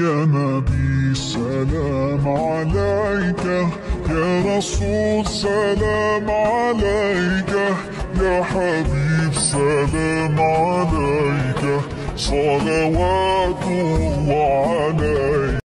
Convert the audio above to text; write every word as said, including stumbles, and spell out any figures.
يا نبي سلام عليك، يا رسول سلام عليك، يا حبيب سلام عليك، صلوات الله عليك.